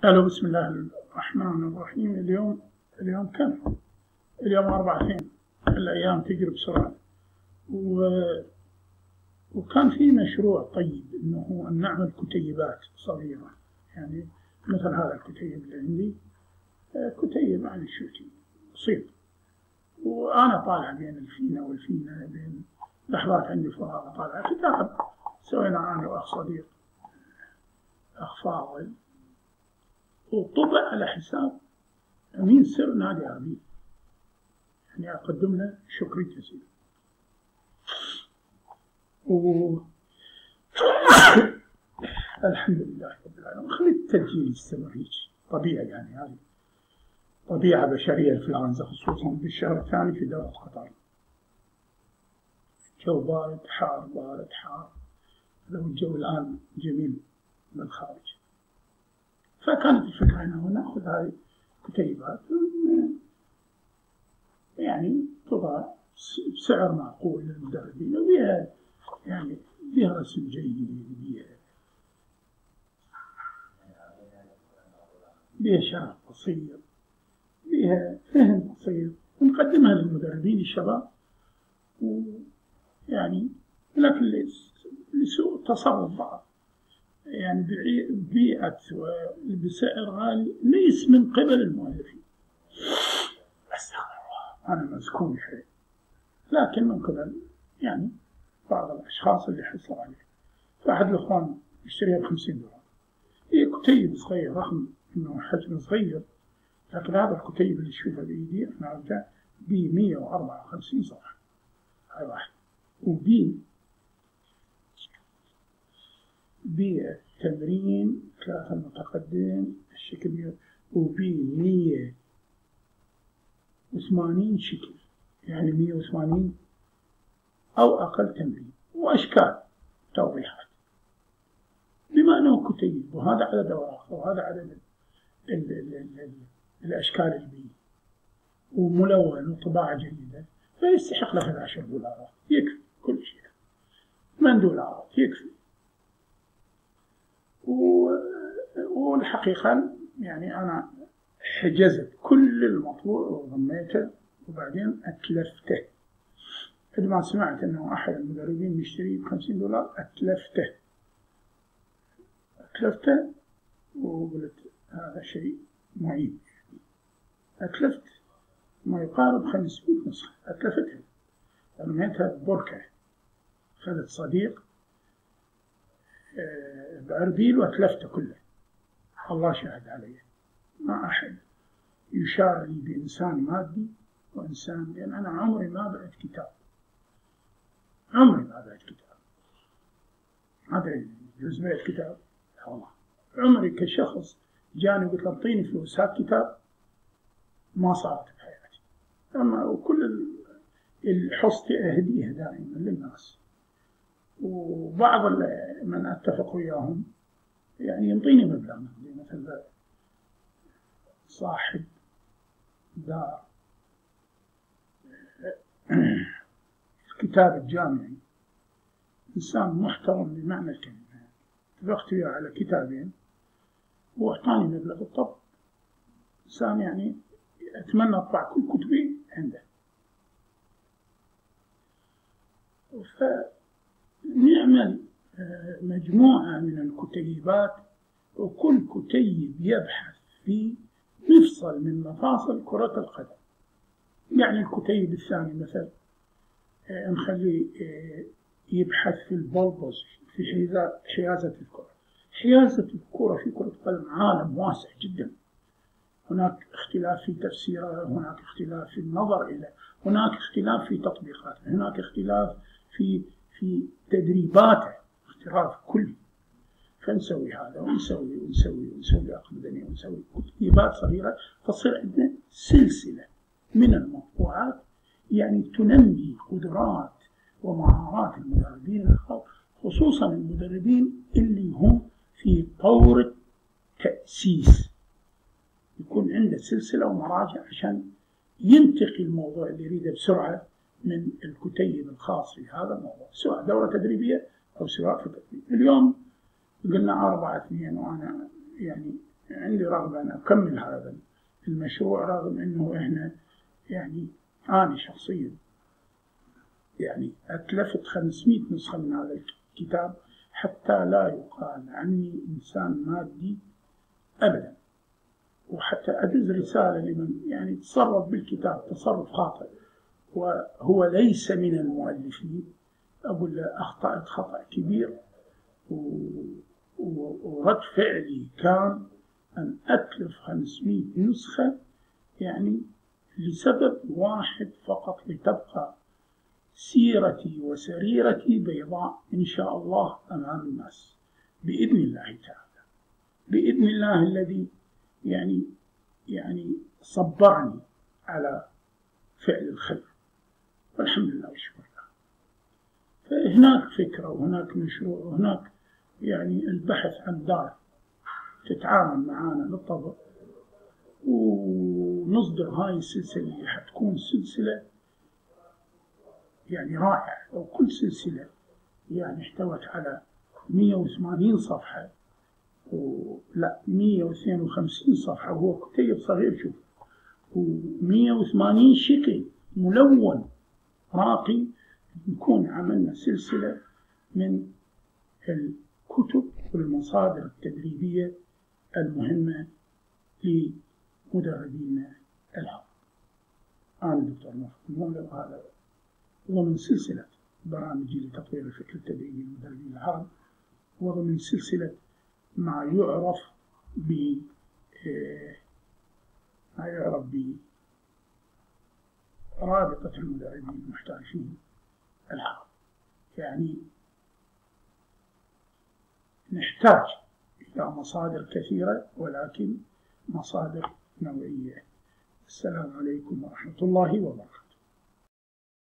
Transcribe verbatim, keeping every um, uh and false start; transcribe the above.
ألو، بسم الله الرحمن الرحيم. اليوم اليوم كم؟ اليوم أربعة اثنين. الأيام تجري بسرعة، و... وكان في مشروع طيب إنه أن نعمل كتيبات صغيرة، يعني مثل هذا الكتيب اللي عندي، كتيب عن الشوتي بسيط، وأنا طالع بين الفينة والفينة، بين لحظات عندي فراغ طالع كتاب. سوينا أنا وأخ صديق أخ فاضل، وطبع على حساب أمين سر نادي عربي، يعني أقدم له شكري جزيلا. و الحمد لله رب العالمين. خلي التسجيل يستمر هيك طبيعي، يعني هذه طبيعة بشرية الإنفلونزا، خصوصا بالشهر الثاني في دورة قطر. جو بارد حار بارد حار، لو الجو الآن جميل بالخارج. فكانت الفكرة أنه نأخذ هذه كتيبات يعني تضع بسعر معقول للمدربين، وبها يعني بها رسم جيد، بها بها شرح بسيط، بها فهم بسيط، ونقدمها للمدربين الشباب، ويعني لكن لسوء التصرف بعض، يعني بيئة وبسعر غالي ليس من قبل المؤلفين. أستغفر الله، أنا مسكون شيء، لكن من قبل يعني بعض الأشخاص اللي حصلوا عليه. فأحد الأخوان يشتريها بخمسين دولار. هي كتيب صغير، رغم إنه حجم صغير، لكن هذا الكتيب اللي تشوفه بإيدي أنا أرجع بمية وأربعة وخمسين صفحة، هاي واحد، وبي بالتمرين ثلاثة المتقدم الشكل، وبي مية وثمانين شكل، يعني مية وثمانين أو أقل تمرين، وأشكال توضيحات، بما أنه كتيب وهذا عدد أوراق وهذا عدد ال ال ال ال الأشكال البي، وملون وطباعة جيدة، فيستحق له عشر دولارات يكفي كل شيء، ثمان دولارات يكفي. والحقيقة يعني أنا حجزت كل المطلوب وضميته، وبعدين أتلفته. عندما سمعت أنه أحد المدربين يشتري بخمسين دولار أتلفته أتلفته وقلت هذا شيء معيب. أتلفت ما يقارب خمسمائة نسخة، أتلفتها، رميتها ببركة. خذت صديق بأربيل وأتلفته كله، الله شاهد علي. ما أحد يشار لي بإنسان مادي وإنسان، لأن أنا عمري ما بعت كتاب، عمري ما بعت كتاب، هذا يجوز بيع كتاب؟ لا والله. عمري كشخص جاني وقلت له اعطيني فلوس هات كتاب، ما صارت بحياتي. أما وكل الحصة أهديها دائما للناس، وبعض من أتفق وياهم يعني ينطيني مبلغ، مثل صاحب دار الكتاب الجامعي، إنسان محترم بمعنى الكلمة، اتفقت وياه على كتابين وأعطاني مبلغ الطب. إنسان يعني أتمنى أطبع كل كتبي عنده. فنعمل مجموعة من الكتيبات، وكل كتيب يبحث في مفصل من مفاصل كرة القدم. يعني الكتيب الثاني مثلا نخليه يبحث في البلبوس، في حيازة الكرة. حيازة الكرة في كرة القدم عالم واسع جدا، هناك اختلاف في تفسيره، هناك اختلاف في النظر إليه، هناك اختلاف في تطبيقاته، هناك اختلاف في في تدريباته، اختلاف كلي. فنسوي هذا ونسوي ونسوي ونسوي عقد بدني ونسوي كتيبات صغيرة، فتصير عندنا سلسلة من المطبوعات يعني تنمي قدرات ومهارات المدربين، خصوصا المدربين اللي هم في طور التأسيس، يكون عنده سلسلة ومراجع عشان ينتقي الموضوع اللي يريده بسرعة من الكتيب الخاص في هذا الموضوع، سواء دورة تدريبية أو سواء في التدريب. اليوم قلنا أربعة اثنين، وأنا يعني عندي رغبة أن أكمل هذا المشروع، رغم أنه إحنا يعني أنا شخصيا يعني أتلفت خمسمائة نسخة من هذا الكتاب حتى لا يقال عني إنسان مادي أبدا، وحتى أدز رسالة لمن يعني تصرف بالكتاب تصرف خاطئ وهو ليس من المؤلفين، أقول له أخطأت خطأ كبير، ورد فعلي كان أن أتلف خمسمائة نسخة يعني لسبب واحد فقط، لتبقى سيرتي وسريرتي بيضاء إن شاء الله أمام الناس بإذن الله تعالى، بإذن الله الذي يعني يعني صبرني على فعل الخير، والحمد لله والشكر له. فهناك فكرة وهناك مشروع وهناك يعني البحث عن دار تتعامل معانا بالطبع، ونصدر هاي السلسلة اللي حتكون سلسلة يعني رائعة. لو كل سلسلة يعني احتوت على مئة وثمانين صفحة ولا مئة واثنين وخمسين صفحة، وهو كتيب صغير شوف، ومئة وثمانين شكل ملون راقي، نكون عملنا سلسلة من الكتب والمصادر التدريبية المهمة لمدربين العرب. أنا دكتور موفق المولى، وهذا ضمن سلسلة برامجي لتطوير الفكر التدريبي لمدربين العرب، وضمن سلسلة ما يعرف ب ما يعرف برابطة المدربين المحترفين العرب. يعني نحتاج إلى مصادر كثيرة، ولكن مصادر نوعية. السلام عليكم ورحمة الله وبركاته.